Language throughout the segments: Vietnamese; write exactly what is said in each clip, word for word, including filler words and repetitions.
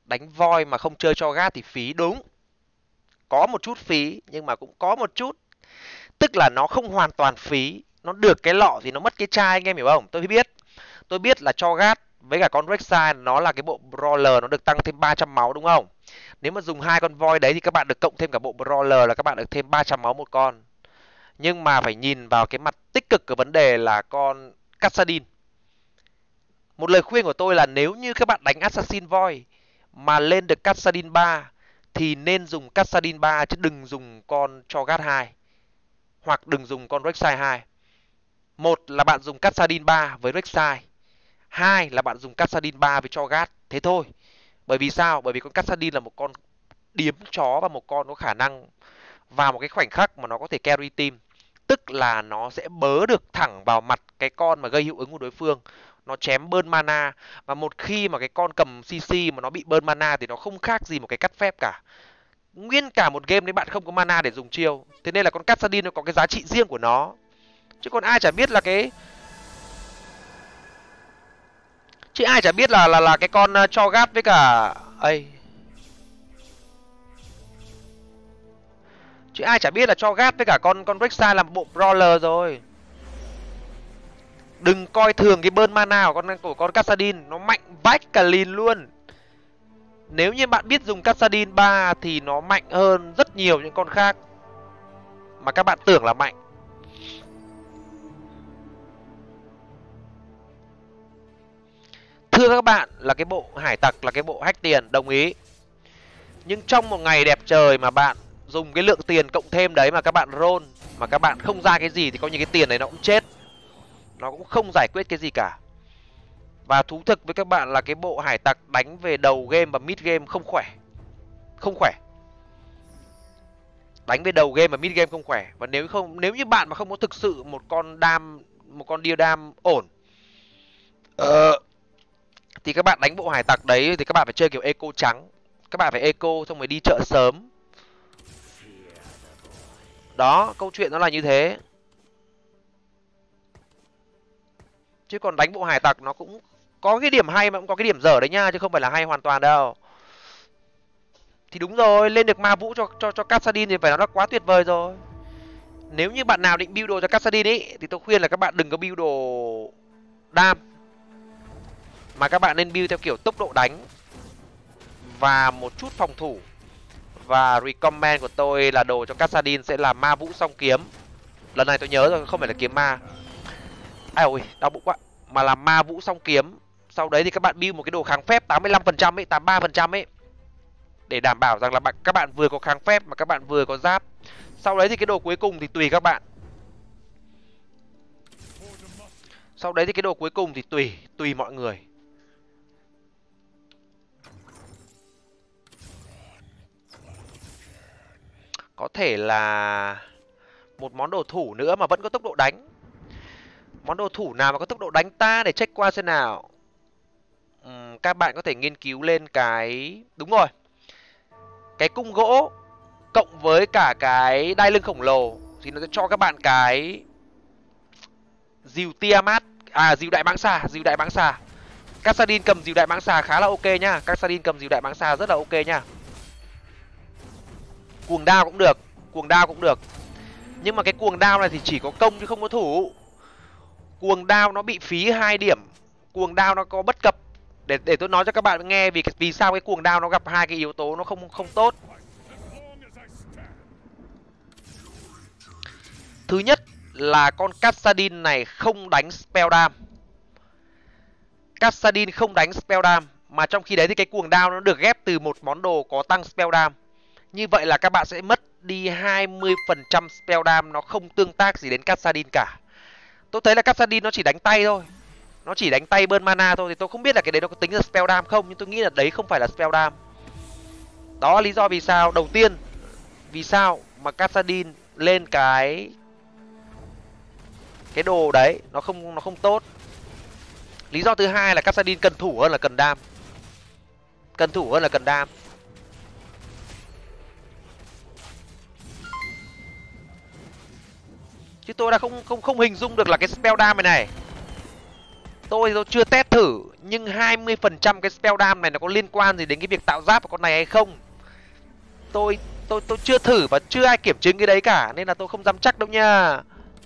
đánh voi mà không chơi cho gát thì phí, đúng. Có một chút phí, nhưng mà cũng có một chút. Tức là nó không hoàn toàn phí. Nó được cái lọ thì nó mất cái chai, anh em hiểu không? Tôi biết. Tôi biết là cho gát với cả con Rek'Sai nó là cái bộ Brawler, nó được tăng thêm ba trăm máu đúng không? Nếu mà dùng hai con voi đấy thì các bạn được cộng thêm cả bộ Brawler, là các bạn được thêm ba trăm máu một con. Nhưng mà phải nhìn vào cái mặt tích cực của vấn đề là con Cassadin. Một lời khuyên của tôi là nếu như các bạn đánh Assassin voi mà lên được Cassadin ba thì nên dùng Cassadin ba chứ đừng dùng con Cho'Gath hai hoặc đừng dùng con Rek'Sai hai. Một là bạn dùng Cassadin ba với Rek'Sai, hai là bạn dùng Cassadin ba với Cho'Gath, thế thôi. Bởi vì sao? Bởi vì con Cassadin là một con điếm chó và một con có khả năng vào một cái khoảnh khắc mà nó có thể carry team. Tức là nó sẽ bớ được thẳng vào mặt cái con mà gây hiệu ứng của đối phương. Nó chém burn mana. Và một khi mà cái con cầm xê xê mà nó bị burn mana thì nó không khác gì một cái cắt phép cả. Nguyên cả một game đấy bạn không có mana để dùng chiêu. Thế nên là con Cassadin nó có cái giá trị riêng của nó. Chứ còn ai chả biết là cái Chứ ai chả biết là là là cái con uh, Cho'Gath với cả ấy. Chứ ai chả biết là Cho'Gath với cả con con Rek'Sai là một bộ brawler rồi. Đừng coi thường cái burn mana của con của con Cassadin, nó mạnh vách cả lìn luôn. Nếu như bạn biết dùng Cassadin ba thì nó mạnh hơn rất nhiều những con khác mà các bạn tưởng là mạnh. Thưa các bạn, là cái bộ hải tặc là cái bộ hack tiền, đồng ý. Nhưng trong một ngày đẹp trời mà bạn dùng cái lượng tiền cộng thêm đấy mà các bạn roll mà các bạn không ra cái gì thì coi như cái tiền này nó cũng chết. Nó cũng không giải quyết cái gì cả. Và thú thực với các bạn là cái bộ hải tặc đánh về đầu game và mid game không khỏe. Không khỏe. Đánh về đầu game và mid game không khỏe. Và nếu không nếu như bạn mà không có thực sự một con đam một con deal đam ổn ờ, thì các bạn đánh bộ hải tặc đấy thì các bạn phải chơi kiểu eco trắng. Các bạn phải eco xong rồi đi chợ sớm. Đó, câu chuyện nó là như thế. Chứ còn đánh bộ hải tặc nó cũng có cái điểm hay mà cũng có cái điểm dở đấy nha, chứ không phải là hay hoàn toàn đâu. Thì đúng rồi, lên được ma vũ cho cho cho Cassadin thì phải nói là quá tuyệt vời rồi. Nếu như bạn nào định build đồ cho Cassadin ấy thì tôi khuyên là các bạn đừng có build đồ đam, mà các bạn nên build theo kiểu tốc độ đánh và một chút phòng thủ. Và recommend của tôi là đồ cho Cassadin sẽ là ma vũ song kiếm. Lần này tôi nhớ rồi, không phải là kiếm ma. Ai ôi, đau bụng quá. Mà là ma vũ song kiếm. Sau đấy thì các bạn build một cái đồ kháng phép tám mươi lăm phần trăm ấy, tám mươi ba phần trăm ấy, để đảm bảo rằng là bạn các bạn vừa có kháng phép mà các bạn vừa có giáp. Sau đấy thì cái đồ cuối cùng thì tùy các bạn. Sau đấy thì cái đồ cuối cùng thì tùy, tùy mọi người. Có thể là một món đồ thủ nữa mà vẫn có tốc độ đánh. Món đồ thủ nào mà có tốc độ đánh ta, để check qua xem nào. Uhm, các bạn có thể nghiên cứu lên cái... Đúng rồi, cái cung gỗ cộng với cả cái đai lưng khổng lồ thì nó sẽ cho các bạn cái dìu Tiamat. À, dìu đại mãng xà, dìu đại mãng xà. Cassadin cầm dìu đại mãng xà khá là ok nhá. Cassadin cầm dìu đại mãng xà rất là ok nhá. Cuồng đao cũng được, cuồng đao cũng được. Nhưng mà cái cuồng đao này thì chỉ có công chứ không có thủ. Cuồng đao nó bị phí hai điểm. Cuồng đao nó có bất cập. Để để tôi nói cho các bạn nghe vì vì sao cái cuồng đao nó gặp hai cái yếu tố nó không không tốt. Thứ nhất là con Cassadin này không đánh spell dam. Cassadin không đánh spell dam, mà trong khi đấy thì cái cuồng đao nó được ghép từ một món đồ có tăng spell dam. Như vậy là các bạn sẽ mất đi hai mươi phần trăm spell dam, nó không tương tác gì đến Cassadin cả. Tôi thấy là Cassadin nó chỉ đánh tay thôi. Nó chỉ đánh tay burn mana thôi, thì tôi không biết là cái đấy nó có tính là spell dam không, nhưng tôi nghĩ là đấy không phải là spell dam. Đó là lý do vì sao đầu tiên vì sao mà Cassadin lên cái cái đồ đấy nó không nó không tốt. Lý do thứ hai là Cassadin cần thủ hơn là cần đam. Cần thủ hơn là cần đam. Chứ tôi đã không không không hình dung được là cái spell dam này này. Tôi thì tôi chưa test thử, nhưng hai mươi phần trăm cái spell dam này nó có liên quan gì đến cái việc tạo giáp của con này hay không? Tôi tôi tôi chưa thử và chưa ai kiểm chứng cái đấy cả, nên là tôi không dám chắc đâu nha.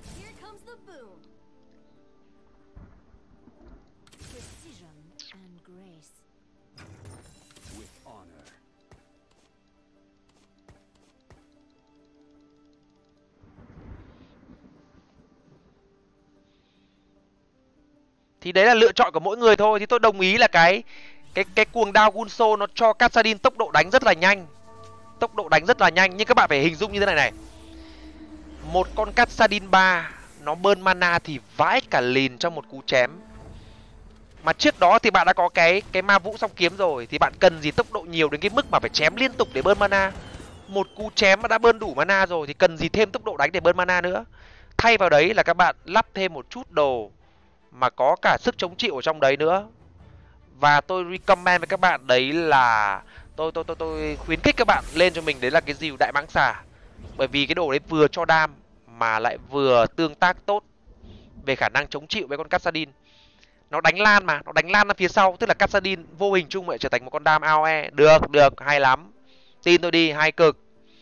Thì đấy là lựa chọn của mỗi người thôi. Thì tôi đồng ý là cái cái cái cuồng đao Gunso nó cho Kassadin tốc độ đánh rất là nhanh, tốc độ đánh rất là nhanh. Nhưng các bạn phải hình dung như thế này này, một con Kassadin ba nó burn mana thì vãi cả lìn trong một cú chém. Mà trước đó thì bạn đã có cái cái ma vũ song kiếm rồi, thì bạn cần gì tốc độ nhiều đến cái mức mà phải chém liên tục để burn mana. Một cú chém mà đã burn đủ mana rồi thì cần gì thêm tốc độ đánh để burn mana nữa. Thay vào đấy là các bạn lắp thêm một chút đồ mà có cả sức chống chịu ở trong đấy nữa. Và tôi recommend với các bạn đấy là tôi tôi tôi tôi khuyến khích các bạn lên cho mình đấy là cái dìu đại mãng xà. Bởi vì cái đồ đấy vừa cho đam mà lại vừa tương tác tốt về khả năng chống chịu với con Kassadin. Nó đánh lan mà, nó đánh lan ra phía sau, tức là Kassadin vô hình chung lại trở thành một con đam a o e. Được, được, hay lắm. Tin tôi đi, hay cực.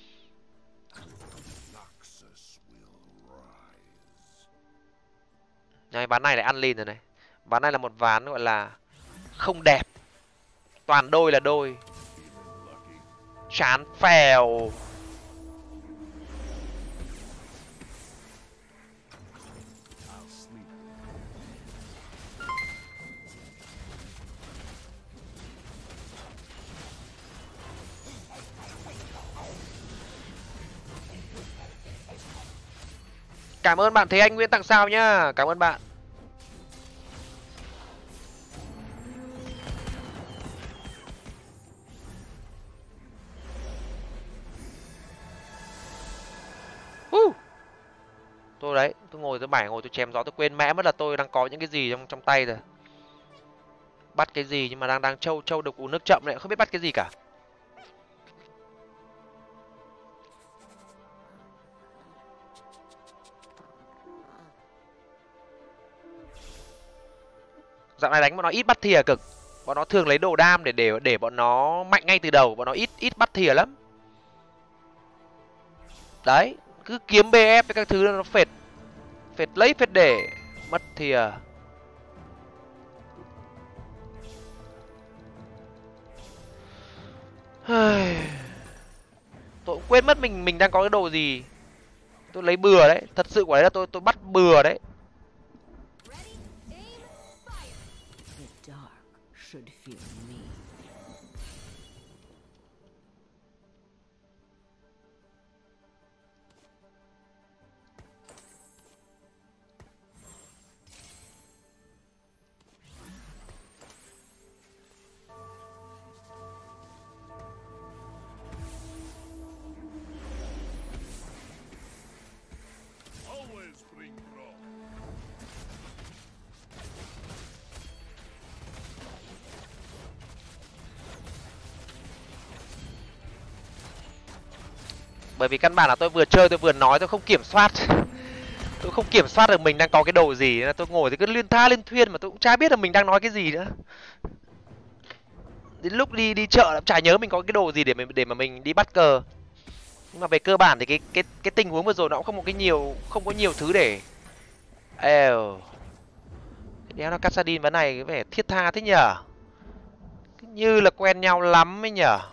Này, ván này lại ăn lìn rồi này. Ván này là một ván gọi là không đẹp. Toàn đôi là đôi. Chán phèo. Cảm ơn bạn Thế Anh Nguyễn tặng sao nhá. Cảm ơn bạn. Uh. Tôi đấy, tôi ngồi tôi bảy ngồi tôi chém gió, tôi quên mẽ mất là tôi đang có những cái gì trong trong tay rồi. Bắt cái gì nhưng mà đang đang trâu trâu được uống nước chậm đấy, không biết bắt cái gì cả. Dạo này đánh bọn nó ít bắt thìa cực. Bọn nó thường lấy đồ đam để để để bọn nó mạnh ngay từ đầu, bọn nó ít ít bắt thìa lắm. Đấy, cứ kiếm bê ép với các thứ nó phệt. Phệt lấy phệt để mất thìa. Tôi cũng quên mất mình mình đang có cái đồ gì. Tôi lấy bừa đấy, thật sự quả đấy là tôi tôi bắt bừa đấy. Bởi vì căn bản là tôi vừa chơi tôi vừa nói, tôi không kiểm soát. Tôi không kiểm soát được mình đang có cái đồ gì. Tôi ngồi thì cứ liên tha liên thuyên mà tôi cũng chả biết là mình đang nói cái gì nữa. Đến lúc đi đi chợ cũng chả nhớ mình có cái đồ gì để mình để mà mình đi bắt cờ. Nhưng mà về cơ bản thì cái cái cái tình huống vừa rồi nó cũng không có cái nhiều không có nhiều thứ để. Eo. Đéo nó Kassadin vấn này cái vẻ thiết tha thế nhở. Như là quen nhau lắm ấy nhở.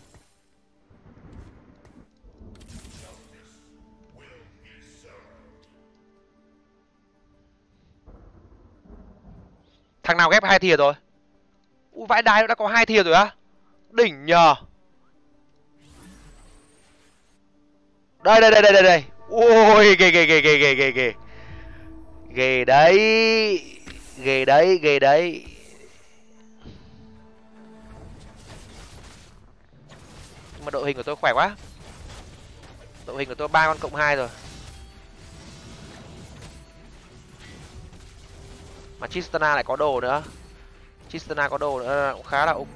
Thằng nào ghép hai thìa rồi? Ui, vãi đái đã có hai thìa rồi á? Đỉnh nhờ. Đây đây đây đây đây đây. Ui, ghê ghê ghê ghê ghê ghê ghê. Ghê đấy. Ghê đấy, ghê đấy. Nhưng mà đội hình của tôi khỏe quá. Đội hình của tôi ba con cộng hai rồi. Mà Tristana lại có đồ nữa. Tristana có đồ nữa cũng khá là ok.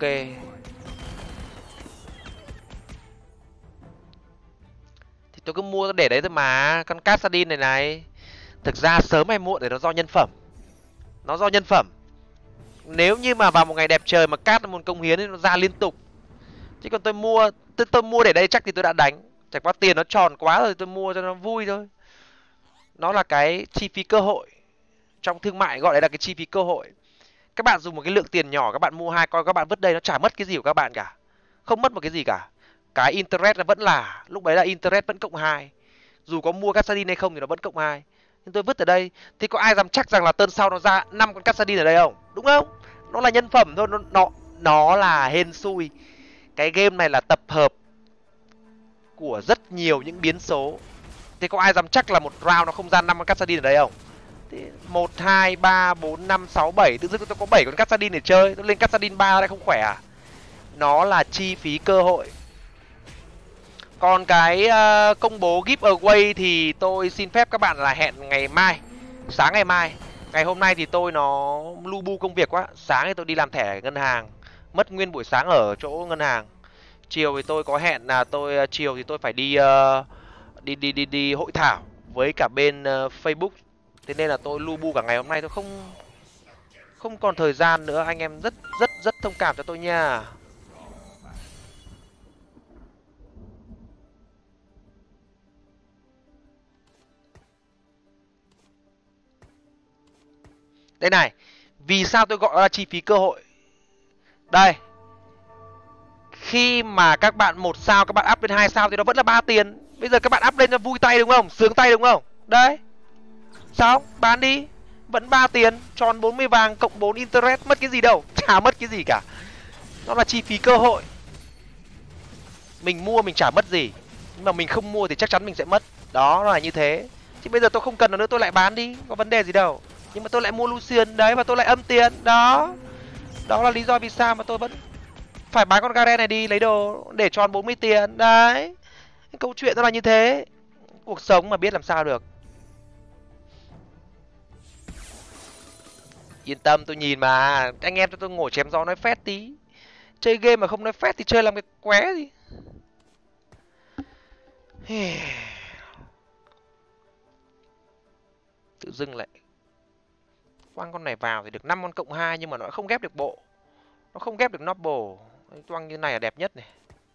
Thì tôi cứ mua để đấy thôi mà. Con Kassadin này này, thực ra sớm hay muộn thì nó do nhân phẩm. Nó do nhân phẩm. Nếu như mà vào một ngày đẹp trời mà cát một công hiến thì nó ra liên tục. Chứ còn tôi mua tôi, tôi mua để đây chắc thì tôi đã đánh. Chẳng qua tiền nó tròn quá rồi tôi mua cho nó vui thôi. Nó là cái chi phí cơ hội. Trong thương mại gọi đấy là cái chi phí cơ hội. Các bạn dùng một cái lượng tiền nhỏ, các bạn mua hai coi, các bạn vứt đây nó chả mất cái gì của các bạn cả. Không mất một cái gì cả. Cái interest nó vẫn là, lúc đấy là interest vẫn cộng hai. Dù có mua Cassadin hay không thì nó vẫn cộng hai. Nhưng tôi vứt ở đây thì có ai dám chắc rằng là turn sau nó ra năm con Cassadin ở đây không? Đúng không? Nó là nhân phẩm thôi, nó nó, nó là hên xui. Cái game này là tập hợp của rất nhiều những biến số. Thì có ai dám chắc là một round nó không ra năm con Cassadin ở đây không? một, hai, ba, bốn, năm, sáu, bảy. Tự dưng tôi có bảy con Cassadin để chơi. Tôi lên Cassadin ba lại không khỏe à? Nó là chi phí cơ hội. Còn cái uh, công bố giveaway thì tôi xin phép các bạn là hẹn ngày mai. Sáng ngày mai. Ngày hôm nay thì tôi nó lu bu công việc quá. Sáng thì tôi đi làm thẻ ngân hàng. Mất nguyên buổi sáng ở chỗ ngân hàng. Chiều thì tôi có hẹn là tôi chiều thì tôi phải đi uh, đi, đi đi đi hội thảo với cả bên uh, Facebook. Thế nên là tôi lu bu cả ngày hôm nay, tôi không không còn thời gian nữa. Anh em rất rất rất thông cảm cho tôi nha. Đây này, vì sao tôi gọi nó là chi phí cơ hội? Đây. Khi mà các bạn một sao, các bạn up lên hai sao thì nó vẫn là ba tiền. Bây giờ các bạn up lên cho vui tay đúng không? Sướng tay đúng không? Đấy. Sao? Bán đi. Vẫn ba tiền, tròn bốn mươi vàng cộng bốn interest, mất cái gì đâu, chả mất cái gì cả. Nó là chi phí cơ hội. Mình mua mình chả mất gì, nhưng mà mình không mua thì chắc chắn mình sẽ mất. Đó, nó là như thế. Chứ bây giờ tôi không cần nó nữa tôi lại bán đi, có vấn đề gì đâu. Nhưng mà tôi lại mua Lucian đấy và tôi lại âm tiền. Đó. Đó là lý do vì sao mà tôi vẫn phải bán con Garen này đi lấy đồ để tròn bốn mươi tiền. Đấy. Cái câu chuyện nó là như thế. Cuộc sống mà biết làm sao được. Yên tâm, tôi nhìn mà. Anh em cho tôi ngồi chém gió nói phét tí. Chơi game mà không nói phét thì chơi làm cái qué gì. Tự dưng lại quăng con này vào thì được năm con cộng hai, nhưng mà nó không ghép được bộ. Nó không ghép được noble. Quăng như này là đẹp nhất này.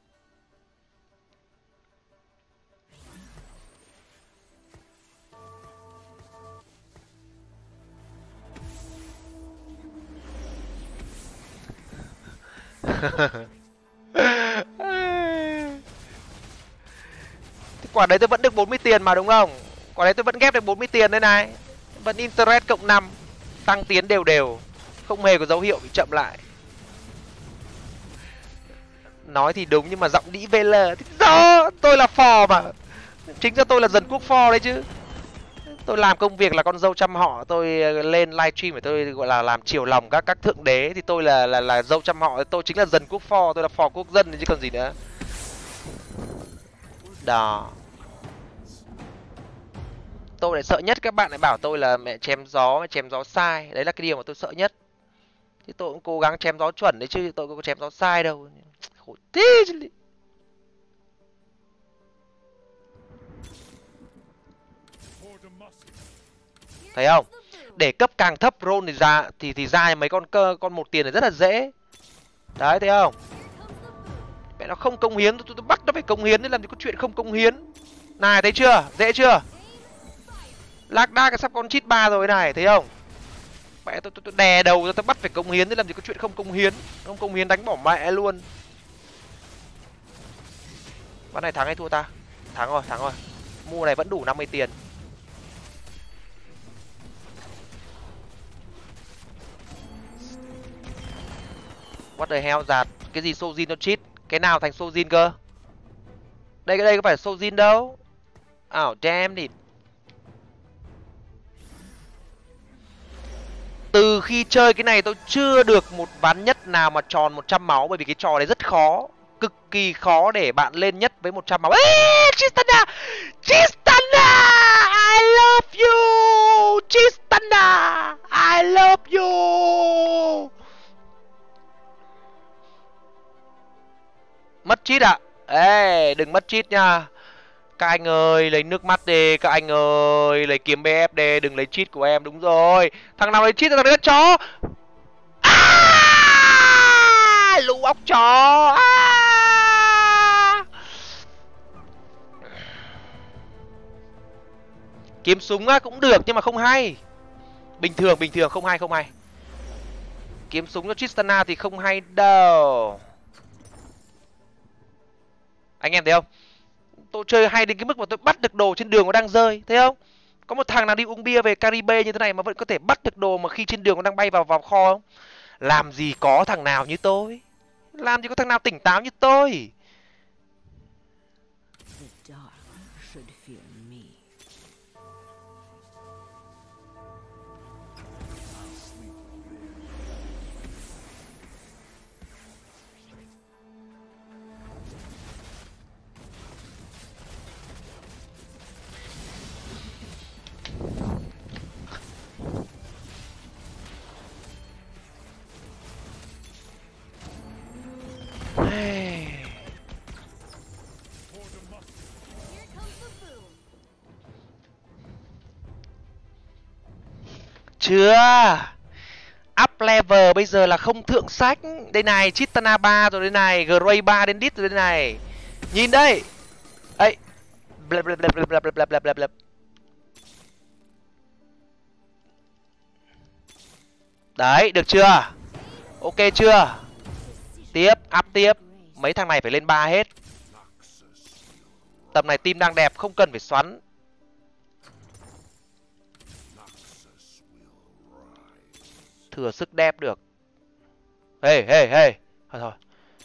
Quả đấy tôi vẫn được bốn mươi tiền mà đúng không? Quả đấy tôi vẫn ghép được bốn mươi tiền đây này. Vẫn interest cộng năm. Tăng tiến đều đều. Không hề có dấu hiệu bị chậm lại. Nói thì đúng nhưng mà giọng đĩ vê lờ thì do tôi là phò mà. Chính ra tôi là dần quốc phò đấy chứ. Tôi làm công việc là con dâu trăm họ, tôi lên livestream để tôi gọi là làm chiều lòng các các thượng đế thì tôi là là là dâu trăm họ, tôi chính là dần quốc phò, tôi là phò quốc dân chứ còn gì nữa. Đó. Tôi lại sợ nhất các bạn lại bảo tôi là mẹ chém gió, mẹ chém gió sai. Đấy là cái điều mà tôi sợ nhất. Chứ tôi cũng cố gắng chém gió chuẩn đấy chứ tôi có chém gió sai đâu. Khổ tí chứ. Thấy không? Để cấp càng thấp roll thì ra thì thì ra mấy con cơ con một tiền này rất là dễ. Đấy thấy không? Mẹ nó không công hiến, tôi, tôi, tôi bắt nó phải công hiến, để làm gì có chuyện không công hiến. Này thấy chưa? Dễ chưa? Lạc đa cái sắp con chít ba rồi này, thấy không? Mẹ tôi, tôi, tôi đè đầu ra, tôi bắt phải công hiến, để làm gì có chuyện không công hiến. Không công hiến đánh bỏ mẹ luôn. Ván này thắng hay thua ta? Thắng rồi, thắng rồi. Mua này vẫn đủ năm mươi tiền. What the hell giạt. Cái gì Sojin nó cheat? Cái nào thành Sojin cơ? Đây cái đây có phải Sojin đâu. Oh damn it. Từ khi chơi cái này tôi chưa được một ván nhất nào mà tròn một trăm máu. Bởi vì cái trò này rất khó. Cực kỳ khó để bạn lên nhất với một trăm máu. Ê, Tristana! Tristana! I love you! Tristana! I love you! Mất cheat ạ. À? Ê, đừng mất cheat nha. Các anh ơi, lấy nước mắt đi. Các anh ơi, lấy kiếm bê ép đi. Đừng lấy cheat của em, đúng rồi. Thằng nào lấy cheat là thằng đấy là chó. À! lũ óc chó. À! Kiếm súng á, cũng được nhưng mà không hay. Bình thường, bình thường, không hay, không hay. Kiếm súng cho Tristana thì không hay đâu. Anh em thấy không? Tôi chơi hay đến cái mức mà tôi bắt được đồ trên đường nó đang rơi. Thấy không? Có một thằng nào đi uống bia về Caribe như thế này mà vẫn có thể bắt được đồ mà khi trên đường nó đang bay vào vào kho không? Làm gì có thằng nào như tôi. Làm gì có thằng nào tỉnh táo như tôi. Chưa. Up level bây giờ là không thượng sách. Đây này, Tristana ba rồi đây này, Gray ba đến đít rồi đây này. Nhìn đây. Ấy. Blep blep blep blep blep blep blep blep. Đấy, được chưa? Ok chưa? Tiếp, up tiếp. Mấy thằng này phải lên ba hết. Tầm này team đang đẹp, không cần phải xoắn. Thừa sức đẹp được. Hey, hey, hey. Thôi thôi.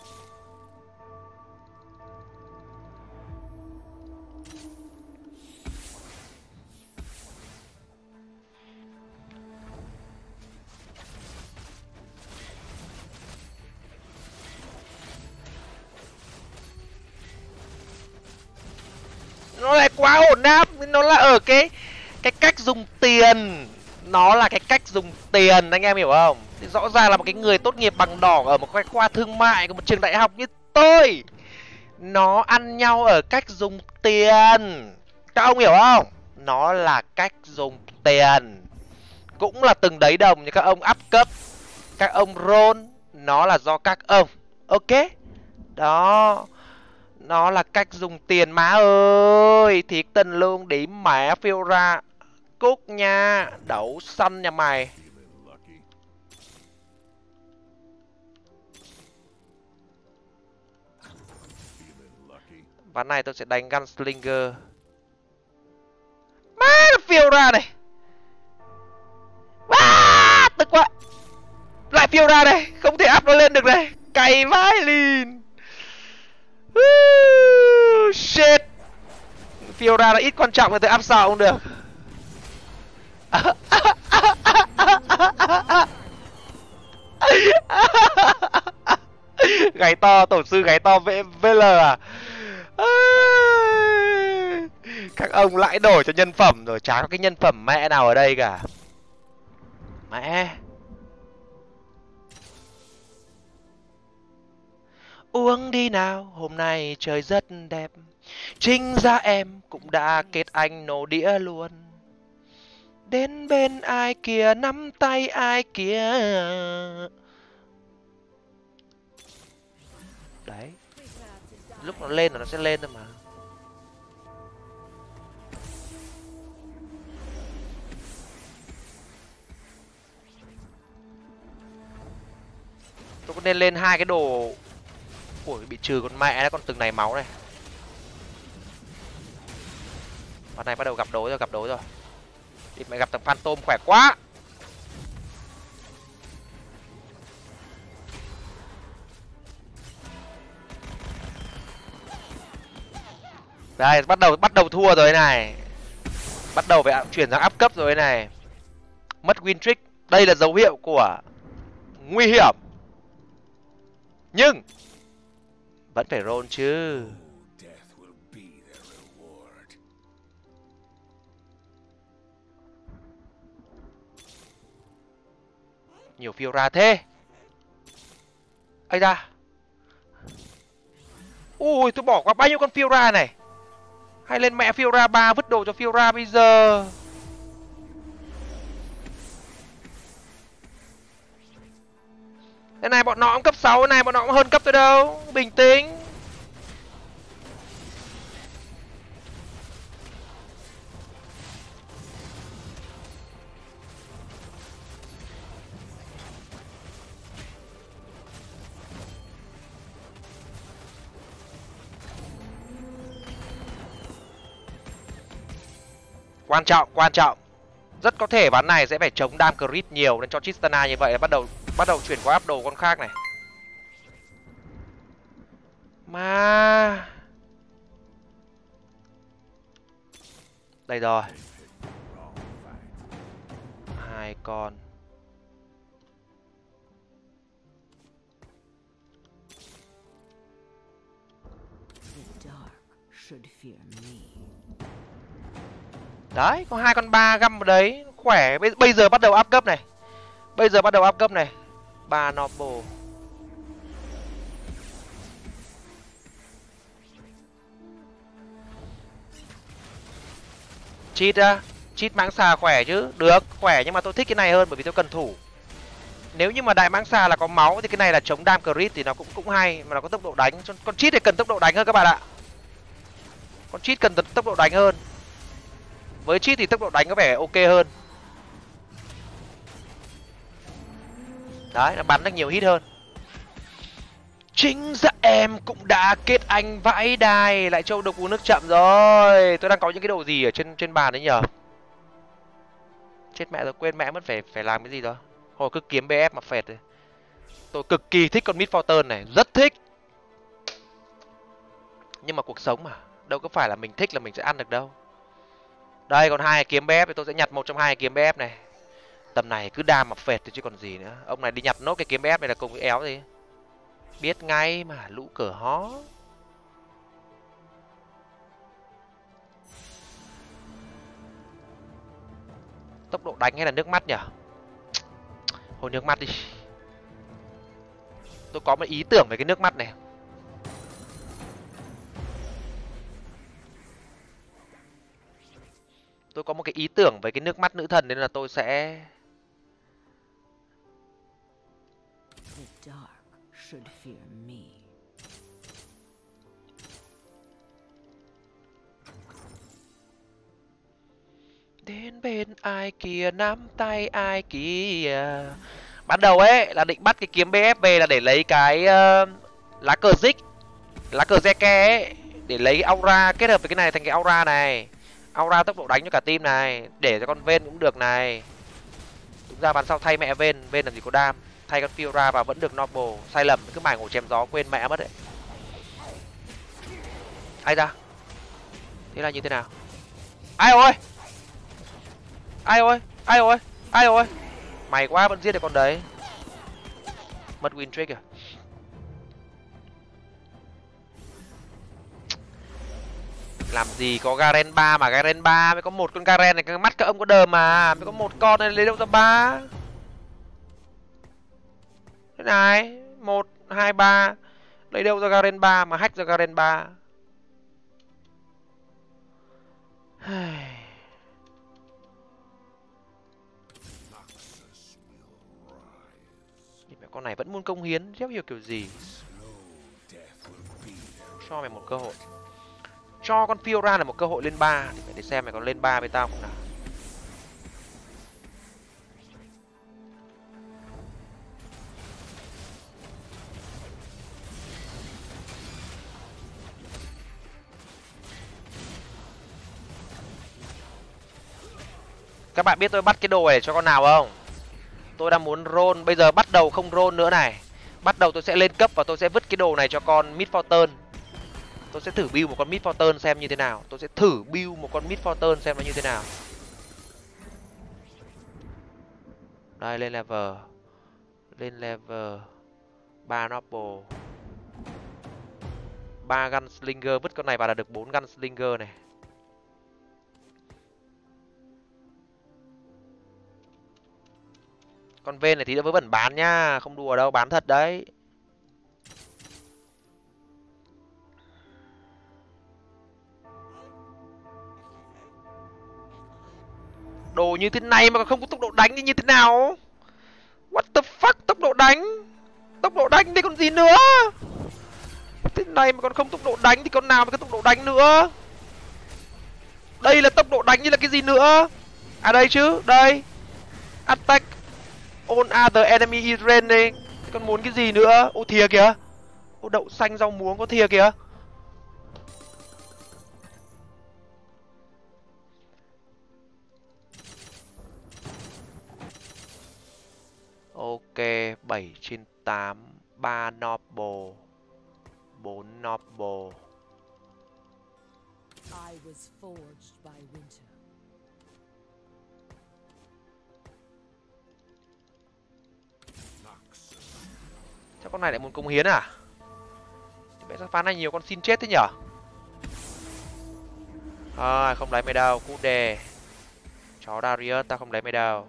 Nó lại quá ổn áp. Nó là ở cái cái cách dùng tiền. Nó là cái cách dùng tiền, anh em hiểu không? Thì rõ ràng là một cái người tốt nghiệp bằng đỏ ở một cái khoa thương mại của một trường đại học như tôi. Nó ăn nhau ở cách dùng tiền. Các ông hiểu không? Nó là cách dùng tiền. Cũng là từng đấy đồng như các ông up cấp, các ông roll. Nó là do các ông. Ok. Đó. Nó là cách dùng tiền má ơi. Thiệt tình luôn, điểm mẹ phiêu ra. Cút nha. Đậu xanh nha mày. Ván này tôi sẽ đánh Gunslinger. Má nó phiêu ra này. À, tức quá. Lại phiêu ra đây. Không thể up nó lên được đây. Cày vãi lìn. Uh, shit. Phiêu ra là ít quan trọng, người ta up sao không được. Gáy to, tổ sư gáy to vê lờ à? Các ông lại đổi cho nhân phẩm rồi, chả có cái nhân phẩm mẹ nào ở đây cả. Mẹ. Uống đi nào, hôm nay trời rất đẹp. Chính ra em cũng đã kết anh nổ đĩa luôn. Đến bên ai kia, nắm tay ai kia. Đấy. Lúc nó lên là nó sẽ lên thôi mà. Tôi có nên lên hai cái đồ. Ủa, bị trừ con mẹ đấy, con từng này máu này. Con này bắt đầu gặp đối rồi, gặp đối rồi. Đi mày gặp thằng Phantom khỏe quá. Đây, bắt đầu bắt đầu thua rồi này. Bắt đầu phải chuyển sang áp cấp rồi này. Mất win trick. Đây là dấu hiệu của nguy hiểm. Nhưng vẫn phải roll chứ. Nhiều phiêu ra thế. Ây da. Ui, tôi bỏ qua bao nhiêu con phiêu ra này. Hay lên mẹ phiêu ra ba vứt đồ cho phiêu ra bây giờ. Cái này bọn nó cũng cấp sáu, cái này bọn nó cũng hơn cấp tôi đâu. Bình tĩnh. Quan trọng, quan trọng. Rất có thể ván này sẽ phải chống đam crit nhiều nên cho Tristana như vậy là bắt đầu bắt đầu chuyển qua áp đồ con khác này. Mà đây rồi. Hai con. Đấy, có hai con ba găm vào đấy, khỏe. Bây, bây giờ bắt đầu áp cấp này. Bây giờ bắt đầu áp cấp này. Ba noble. Cheat á, cheat mãng xà khỏe chứ. Được, khỏe nhưng mà tôi thích cái này hơn bởi vì tôi cần thủ. Nếu như mà đại mãng xà là có máu thì cái này là chống đam crit thì nó cũng cũng hay mà nó có tốc độ đánh. Con cheat thì cần tốc độ đánh hơn các bạn ạ. Con cheat cần tốc độ đánh hơn. Với cheat thì tốc độ đánh có vẻ ok hơn. Đấy, nó bắn được nhiều hit hơn. Chính ra em cũng đã kết anh vãi đài. Lại châu độc uống nước chậm rồi. Tôi đang có những cái đồ gì ở trên trên bàn đấy nhờ. Chết mẹ rồi, quên mẹ mất phải phải làm cái gì đó. Hồi cứ kiếm bê ép mà phệt rồi. Tôi cực kỳ thích con Mid Fortune này, rất thích. Nhưng mà cuộc sống mà, đâu có phải là mình thích là mình sẽ ăn được đâu. Đây còn hai kiếm bê ép thì tôi sẽ nhặt một trong hai kiếm bê ép này. Tầm này cứ đam mà phệt thì chứ còn gì nữa. Ông này đi nhặt nốt cái kiếm bê ép này là cùng với éo gì. Biết ngay mà, lũ cờ hó. Tốc độ đánh hay là nước mắt nhỉ? Hồi nước mắt đi. Tôi có một ý tưởng về cái nước mắt này. Tôi có một cái ý tưởng về cái nước mắt nữ thần nên là tôi sẽ... Đến bên ai kia, nắm tay ai kia. Ban đầu ấy là định bắt cái kiếm bê ép về là để lấy cái uh, lá cờ Zik, lá cờ Zeke ấy, để lấy aura kết hợp với cái này thành cái aura này. Aura tốc độ đánh cho cả team này, để cho con Vayne cũng được này. Đúng ra bàn sau thay mẹ Vayne, Vayne làm gì có đam, thay con Fiora vào vẫn được noble. Sai lầm cứ mải ngủ chém gió quên mẹ mất đấy. Ai ra? Thế là như thế nào? Ai ơi? Ai ơi? Ai ơi? Ai ơi? Mày quá vẫn giết được con đấy. Mất win trick à? Làm gì có Garen ba mà Garen ba mới có một con Garen này, cái mắt các ông có đờm mà, mới có một con này lấy đâu ra ba. Thế này, một hai ba lấy đâu ra Garen ba mà hack ra Garen ba. Con này vẫn muốn công hiến, rất hiểu kiểu gì. Cho mày một cơ hội. Cho con Fiora là một cơ hội lên ba. Để xem mày còn lên ba với tao không nào. Các bạn biết tôi bắt cái đồ này cho con nào không? Tôi đang muốn roll, bây giờ bắt đầu không roll nữa này. Bắt đầu tôi sẽ lên cấp và tôi sẽ vứt cái đồ này cho con Mid Fortune. Tôi sẽ thử build một con Mid Fortune xem như thế nào. Tôi sẽ thử build một con Mid Fortune xem nó như thế nào. Đây, lên level. Lên level ba noble, ba gunslinger, vứt con này vào là được bốn gunslinger này. Con Vayne này thì đã với bẩn bán nhá, không đùa đâu, bán thật đấy. Đồ như thế này mà không có tốc độ đánh thì như thế nào? What the fuck, tốc độ đánh? tốc độ đánh đi còn gì nữa. Thế này mà còn không tốc độ đánh thì con nào mà cái tốc độ đánh nữa. Đây là tốc độ đánh như là cái gì nữa. À đây chứ, đây. Attack on other enemy is raining. Thế còn muốn cái gì nữa? Ô thìa kìa. Ô đậu xanh rau muống có thìa kìa. Ok, bảy trên tám, ba noble, bốn noble. I was forged by winter. Chắc con này lại muốn cống hiến à? Mẹ sao phán này nhiều con xin chết thế nhở? À, không lấy mày đâu, cút đề. Chó Darius, tao không lấy mày đâu.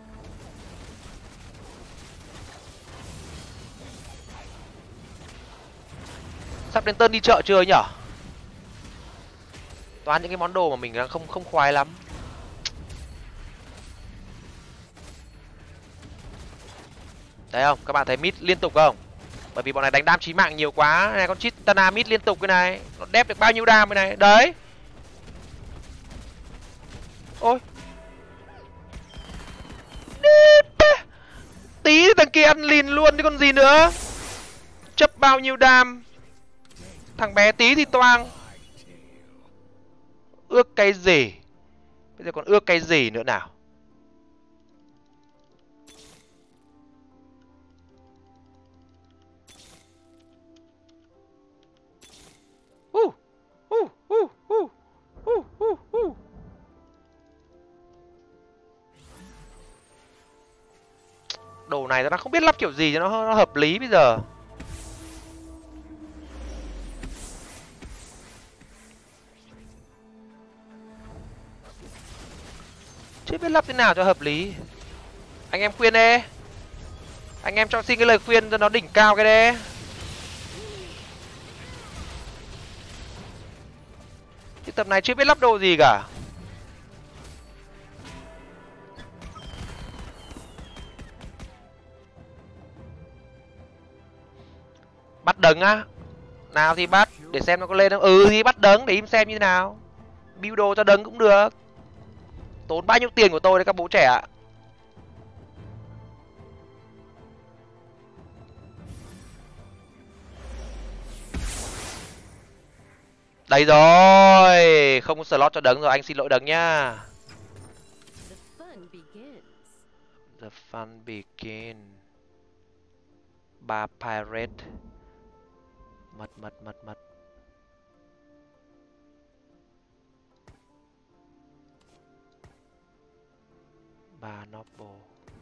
Sắp đến turn đi chợ chưa nhở? Toàn những cái món đồ mà mình đang không không khoái lắm. Thấy không? Các bạn thấy mid liên tục không? Bởi vì bọn này đánh đam chí mạng nhiều quá. Này con Chitana mid liên tục cái này. Nó đép được bao nhiêu đam cái này. Đấy. Ôi. Tí thằng kia ăn lìn luôn chứ còn gì nữa. Chấp bao nhiêu đam. Thằng bé tí thì toang. Ước cái gì? Bây giờ còn ước cái gì nữa nào? Uh, uh, uh, uh, uh, uh, uh. Đồ này nó không biết lắp kiểu gì cho nó, nó hợp lý bây giờ. Chưa biết lắp thế nào cho hợp lý. Anh em khuyên đi. Anh em cho xin cái lời khuyên cho nó đỉnh cao cái đấy. Cái tập này chưa biết lắp đồ gì cả. Bắt đấng á? Nào thì bắt, để xem nó có lên không. Ừ thì bắt đấng để im xem như thế nào. Build đồ cho đấng cũng được. Tốn bao nhiêu tiền của tôi đấy các bố trẻ ạ. Đây rồi. Không có slot cho đấng rồi, anh xin lỗi đấng nhá. The fun begins. The fun begin. Ba pirate. Mật mật mật mật. Ba noble.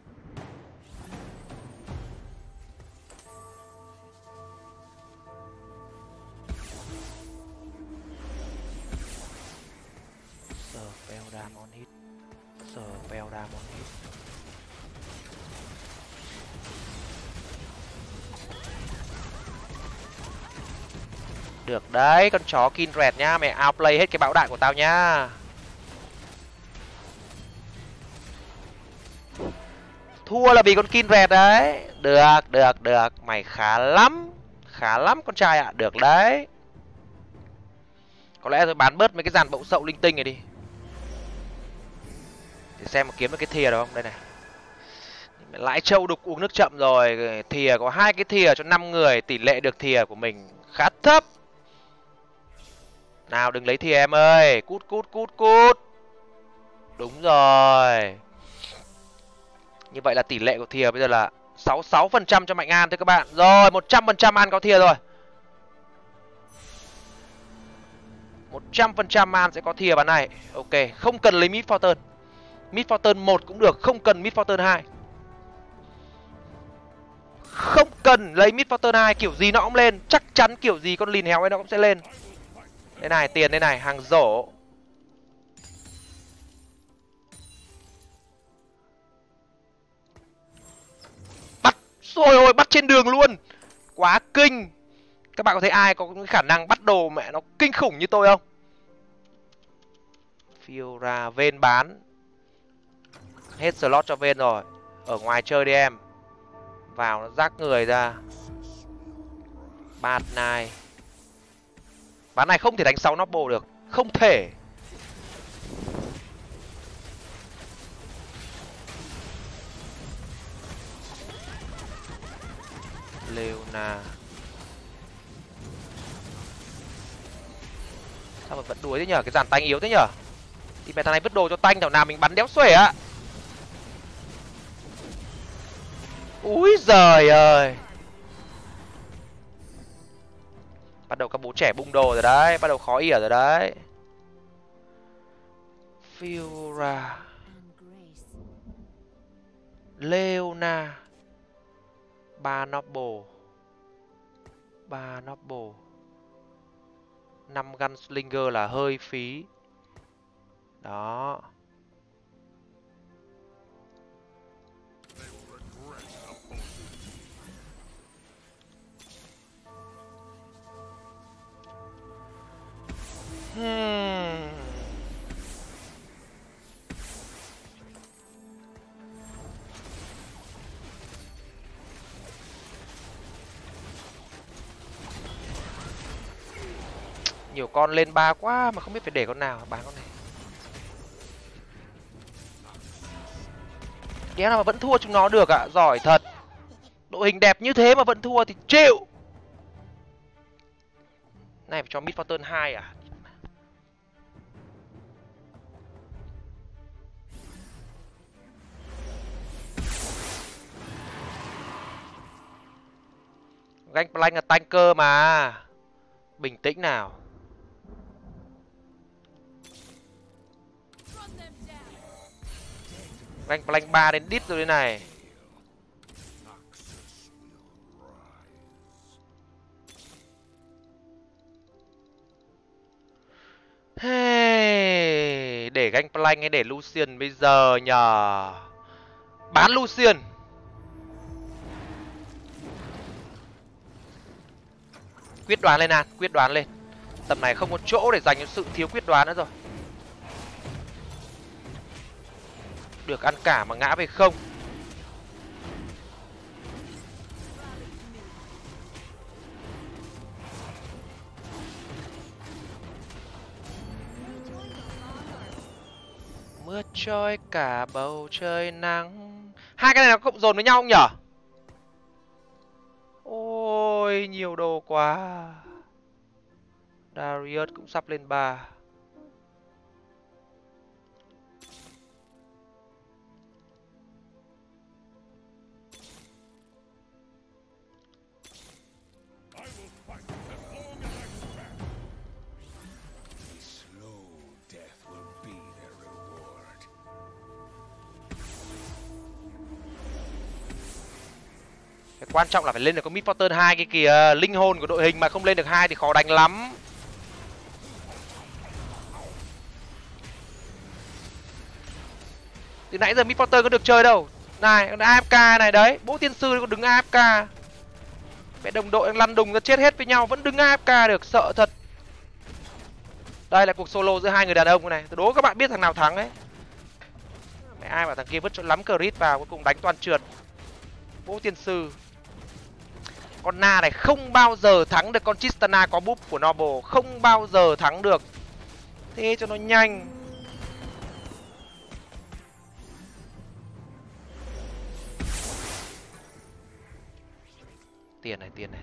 Spell damage on hit. Spell damage on hit. Được đấy, con chó Kindred nhá, mày outplay hết cái bão đạn của tao nhá. Thua là vì con Kindred đấy. Được, được, được, mày khá lắm. Khá lắm con trai ạ, à. Được đấy. Có lẽ tôi bán bớt mấy cái dàn bậu sậu linh tinh này đi. Để xem mà kiếm được cái thìa được không, đây này. Lãi trâu đục uống nước chậm rồi. Thìa có hai cái thìa cho năm người, tỷ lệ được thìa của mình khá thấp. Nào đừng lấy thìa em ơi. Cút cút cút cút. Đúng rồi. Như vậy là tỷ lệ của thìa bây giờ là sáu mươi sáu phần trăm cho Mạnh An thôi các bạn. Rồi một trăm phần trăm An có thìa rồi. một trăm phần trăm An sẽ có thìa bán này. Ok, không cần lấy Mid Fortune. Mid Fortune một cũng được, không cần Mid Fortune hai. Không cần lấy Mid Fortune hai, kiểu gì nó cũng lên. Chắc chắn kiểu gì con lìn héo ấy nó cũng sẽ lên. Đây này, tiền đây này, hàng rổ. Bắt, rồi ôi, bắt trên đường luôn. Quá kinh. Các bạn có thấy ai có khả năng bắt đồ mẹ nó kinh khủng như tôi không? Fiora, Vayne bán. Hết slot cho Vayne rồi. Ở ngoài chơi đi em. vào nó rác người ra. Bad này. Ván này không thể đánh sáu Noble được. Không thể. Leona. Sao mà vẫn đuối thế nhở? Cái dàn tanh yếu thế nhở? Thì mẹ thằng này vứt đồ cho tanh, thảo nào mình bắn đéo xuể á. Úi giời ơi. Bắt đầu các bố trẻ bung đồ rồi đấy. Bắt đầu khó ỉa rồi đấy. Fiora. Leona. Ba Noble. Ba Noble. Năm Gunslinger là hơi phí. Đó. Hmm. Nhiều con lên ba quá mà không biết phải để con nào. Bán con này. Đéo nào mà vẫn thua chúng nó được ạ. À? Giỏi thật. Đội hình đẹp như thế mà vẫn thua thì chịu. Này phải cho Mid Fountain hai à? Gangplank là tanker mà. Bình tĩnh nào. Gangplank ba đến đít rồi đây này. Hey, để Gangplank hay để Lucian bây giờ nhờ? Bán Lucian. Quyết đoán lên An, quyết đoán lên. Tầm này không có chỗ để dành cho sự thiếu quyết đoán nữa rồi. Được ăn cả mà ngã về không. Mưa trôi cả bầu trời nắng. Hai cái này nó cộng dồn với nhau không nhở? Ôi nhiều đồ quá. Darius cũng sắp lên ba. Quan trọng là phải lên được con Mid Fountain hai cái kìa. Linh hồn của đội hình mà không lên được hai thì khó đánh lắm. Từ nãy giờ Mid Fountain có được chơi đâu. Này, con a ép ca này đấy. Bố tiên sư còn đứng a ép ca. Mẹ đồng đội đang lăn đùng ra chết hết với nhau vẫn đứng a ép ca được, sợ thật. Đây là cuộc solo giữa hai người đàn ông này. Tôi đố các bạn biết thằng nào thắng ấy. Mẹ ai bảo thằng kia vứt cho lắm crit vào cuối cùng đánh toàn trượt. Bố tiên sư. Con Na này không bao giờ thắng được con Tristana có búp của Noble. Không bao giờ thắng được. Thế cho nó nhanh. Tiền này, tiền này.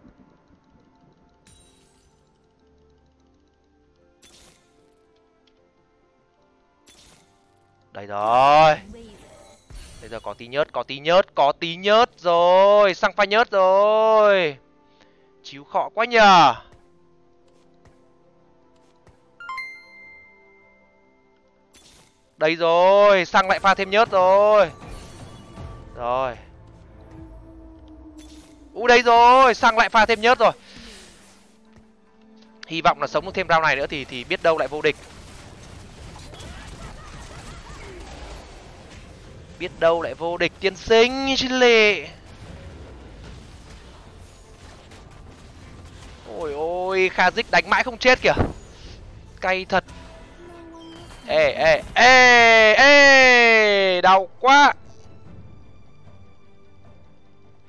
Đây rồi. Bây giờ có tí nhớt, có tí nhớt, có tí nhớt rồi. Sang pha nhớt rồi. Chíu khọ quá nhờ. Đây rồi, sang lại pha thêm nhớt rồi. Rồi. Ú đây rồi, sang lại pha thêm nhớt rồi. Hy vọng là sống được thêm round này nữa thì thì biết đâu lại vô địch. Biết đâu lại vô địch tiên sinh chứ lệ. Ôi ôi, Kha'Zix đánh mãi không chết kìa. Cay thật. Ê ê ê ê, đau quá.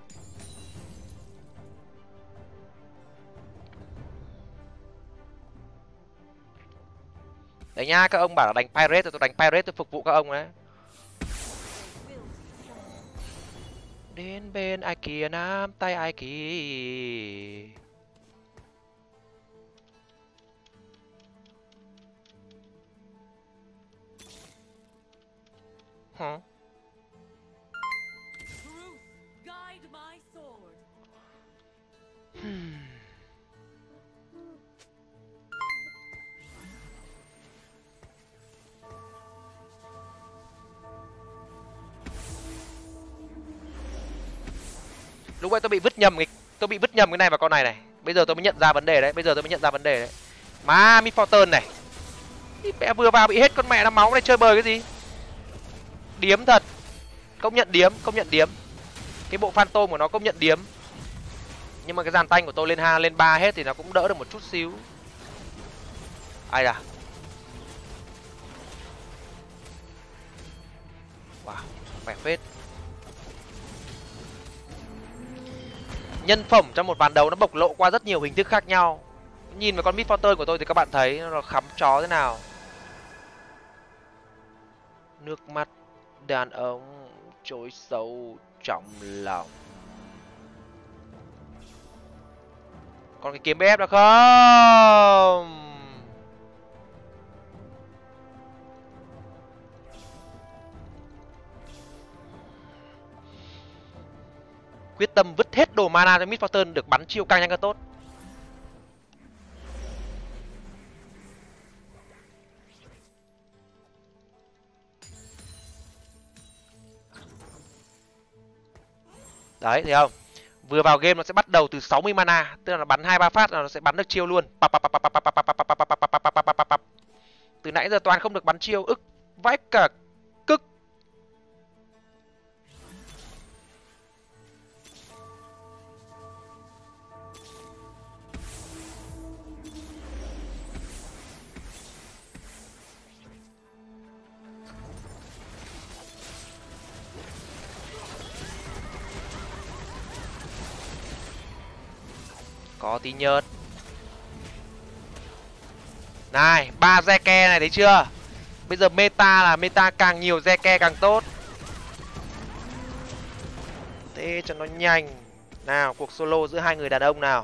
Đấy nhá, các ông bảo là đánh pirate thì tôi đánh pirate, tôi phục vụ các ông đấy. Đến bên ai kia nắm tay ai kia. Hả? Lúc ấy tôi bị vứt nhầm cái tôi bị vứt nhầm cái này vào con này này. Bây giờ tôi mới nhận ra vấn đề đấy, bây giờ tôi mới nhận ra vấn đề đấy. Má Mid Fortune này. Mẹ vừa vào bị hết con mẹ nó máu này, chơi bời cái gì? Điếm thật. Công nhận điếm, công nhận điếm. Cái bộ Phantom của nó công nhận điếm. Nhưng mà cái dàn tanh của tôi lên hai lên ba hết thì nó cũng đỡ được một chút xíu. Ai da. Wow, khỏe phết. Nhân phẩm trong một ván đấu nó bộc lộ qua rất nhiều hình thức khác nhau. Nhìn vào con Mid Fortune của tôi thì các bạn thấy nó khắm chó thế nào. Nước mắt đàn ông trôi sâu trong lòng. Còn cái kiếm bê ép đó không? Quyết tâm vứt hết đồ mana cho Mid Fortune được bắn chiêu càng nhanh càng tốt. Đấy, thấy không? Vừa vào game nó sẽ bắt đầu từ sáu mươi mana, tức là nó bắn hai ba phát là nó sẽ bắn được chiêu luôn. Từ nãy giờ toàn không được bắn chiêu, ức vãi cả cức. Có tí nhớt. Này, ba Zeke này thấy chưa? Bây giờ meta là meta càng nhiều Zeke càng tốt. Thế cho nó nhanh. Nào, cuộc solo giữa hai người đàn ông nào.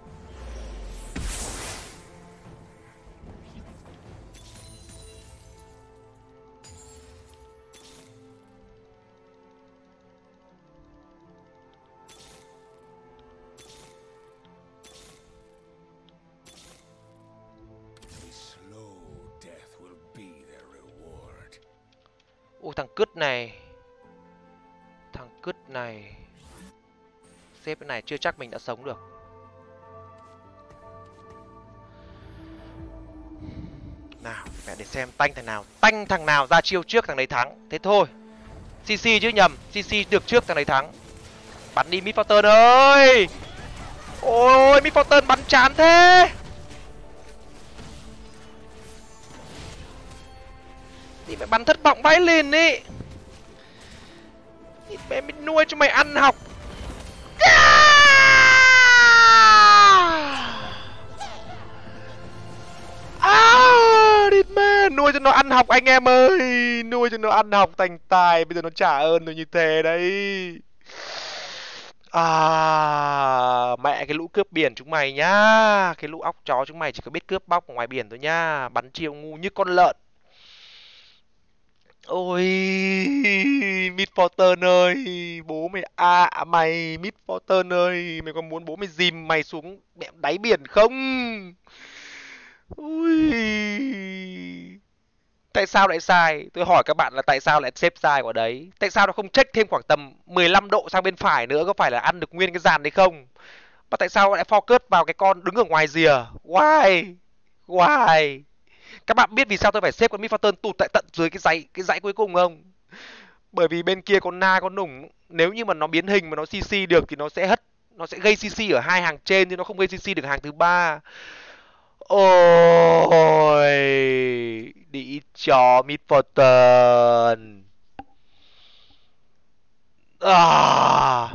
Ui, thằng cứt này. Thằng cứt này. Xếp cái này chưa chắc mình đã sống được. Nào, mẹ để xem tanh thằng nào. Tanh thằng nào ra chiêu trước thằng đấy thắng. Thế thôi. xê xê chứ nhầm. xê xê được trước thằng đấy thắng. Bắn đi Mid Fortune ơi. Ôi, Mid Fortune bắn chán thế. Thì phải bắn thất vọng vãi lên ý. Thì mẹ mới nuôi cho mày ăn học. À, địt mẹ, nuôi cho nó ăn học anh em ơi. Nuôi cho nó ăn học thành tài. Bây giờ nó trả ơn rồi như thế đấy. À, mẹ cái lũ cướp biển chúng mày nhá. Cái lũ óc chó chúng mày chỉ có biết cướp bóc ở ngoài biển thôi nhá. Bắn chiêu ngu như con lợn. Ôi, Mid Fortune ơi, bố mày à mày Mid Fortune ơi, mày có muốn bố mày dìm mày xuống mẹ đáy biển không? Ui, tại sao lại sai? Tôi hỏi các bạn là tại sao lại xếp sai vào đấy? Tại sao nó không check thêm khoảng tầm mười lăm độ sang bên phải nữa, có phải là ăn được nguyên cái dàn đấy không? Mà tại sao lại focus vào cái con đứng ở ngoài rìa? Why? Why? Các bạn biết vì sao tôi phải xếp con Mid Fortune tụt tại tận dưới cái dãy cái dãy cuối cùng không? Bởi vì bên kia con Na con nủng, nếu như mà nó biến hình mà nó xê xê được thì nó sẽ hất, nó sẽ gây xê xê ở hai hàng trên chứ nó không gây xê xê được hàng thứ ba. Ôi, đi cho Mid Fortune. À.